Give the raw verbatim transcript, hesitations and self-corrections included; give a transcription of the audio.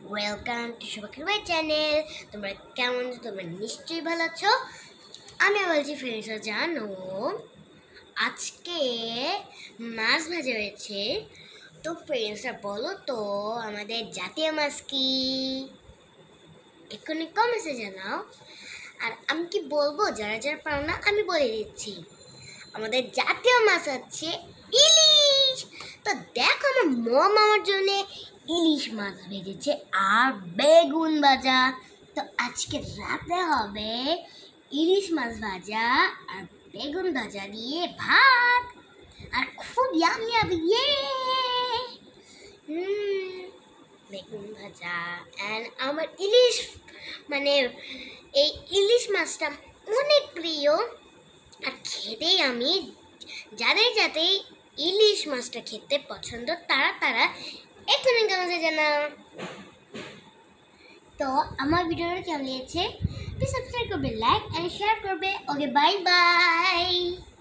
Welcome to শুভাকির my channel. তোমরা কেমন আছো? তোমরা নিশ্চয়ই ভালো আছো। আমি বলছি ফ্রেন্ডসরা, জানো আজকে মাছ ভাজা হয়েছে। তো ফ্রেন্ডসরা বলো তো আমাদের জাতীয় মাছ কি? এক্ষুনি কমেন্টে জানাও। আর আমি কি বলবো, যারা যারা পারো না আমি বলে দিচ্ছি। আমাদের জাতীয় মাছ হচ্ছে ইলিশ। তো দেখো, আমার মম আমার জন্য ইলিশ মাছ ভেজেছে আর বেগুন ভাজা। তো আজকে রাতে হবে ইলিশ মাছ ভাজা আর বেগুন ভাজা দিয়ে ভাত, আর খুব ইয়ামি ইয়ামি ইয়ে হুম বেগুন ভাজা। অ্যান্ড আমার ইলিশ মানে এই ইলিশ মাছটা অনেক প্রিয়। আর খেতেই আমি, যাদের যাতে ইলিশ মাছটা খেতে পছন্দ তারা তারা এক্ষুনি কমেন্টে জানাও। তো আমার ভিডিওটা কেমন লেগেছে প্লিজ সাবস্ক্রাইব করবে, লাইক অ্যান্ড শেয়ার করবে। Okay, bye by.